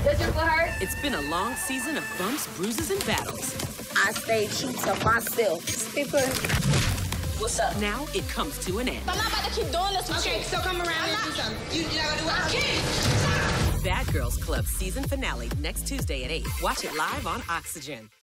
Does your foot hurt? It's been a long season of bumps, bruises, and battles. I stay true to myself. Skipper. What's up? Now it comes to an end. I'm not about to keep doing this with you. Okay, so come around and do something. You're not gonna do what I can't. Bad Girls Club season finale next Tuesday at 8. Watch it live on Oxygen.